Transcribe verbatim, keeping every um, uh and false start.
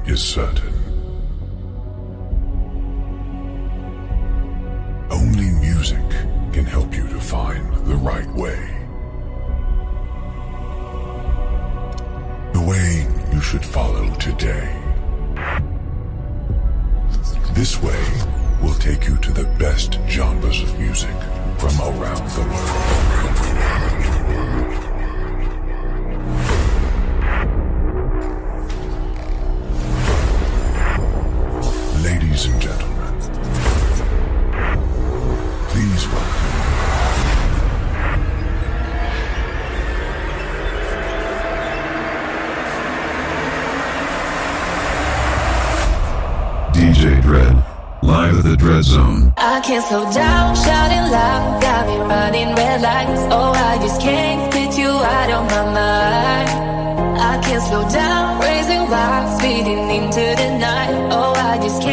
is certain. Only music can help you to find the right way. The way you should follow today. This way will take you to the best genres of music from around the world. Ladies and gentlemen, please welcome D J Dredd, live at the Dredd Zone. I can't slow down, shouting loud, got me running red lights. Oh, I just can't get you out of my mind. I can't slow down, raising wild, speeding into the night. Oh, I just can't